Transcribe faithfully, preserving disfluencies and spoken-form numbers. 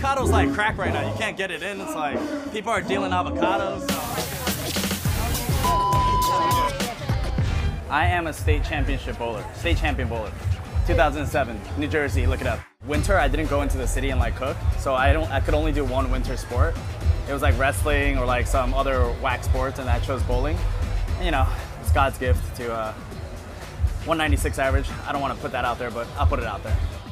avocado's like crack right now. You can't get it in. It's like people are dealing avocados. I am a state championship bowler, state champion bowler. two thousand seven, New Jersey, look it up. Winter, I didn't go into the city and like cook, so I don't. I could only do one winter sport. It was like wrestling or like some other whack sports, and I chose bowling. And, you know, it's God's gift to uh, one ninety-six average. I don't want to put that out there, but I'll put it out there.